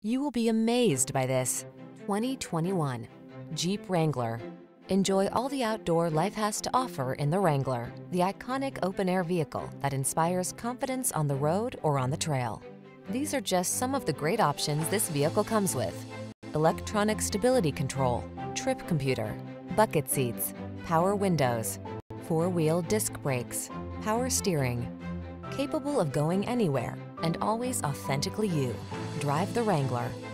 You will be amazed by this 2021 Jeep Wrangler. Enjoy all the outdoor life has to offer in the Wrangler, the iconic open-air vehicle that inspires confidence on the road or on the trail. These are just some of the great options this vehicle comes with: electronic stability control, trip computer, bucket seats, power windows, four-wheel disc brakes, power steering. Capable of going anywhere and always authentically you. Drive the Wrangler.